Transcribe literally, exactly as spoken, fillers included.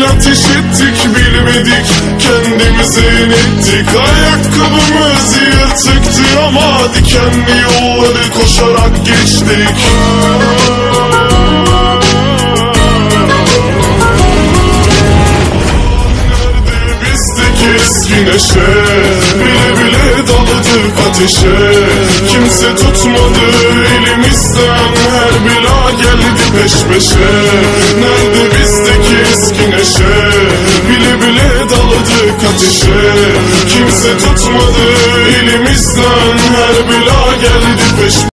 ateş ettik, bilmedik kendimize inettik. Ayakkabımız yırtıktı ama dikenli yolları koşarak geçtik. Nerede bizdeki eski neşe? Bile bile daladık ateşe. Kimse tutmadı elimizden, her bela geldi peş peşe. Nerede bizdeki eski neşe? Bile bile daladık ateşe. Kimse tutmadı